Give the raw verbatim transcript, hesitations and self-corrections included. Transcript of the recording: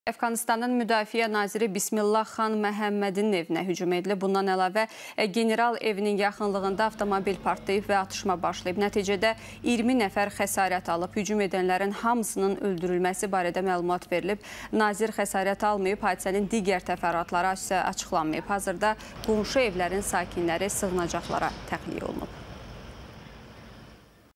Əfqanistanın Müdafiə naziri Bismillah Xan Məhəmmədin evinə hücum edilib. Bundan əlavə general evinin yaxınlığında avtomobil partlayıb və atışma başlayıb. Nəticədə iyirmi nəfər xəsarət alıb. Hücum edənlərin hamısının öldürülməsi barədə məlumat verilib. Nazir xəsarət almayıb, hadisənin digər təfərrüatları isə açıqlanmayıb. Hazırda qonşu evlərin sakinləri sığınacaqlara təxliyə olunub.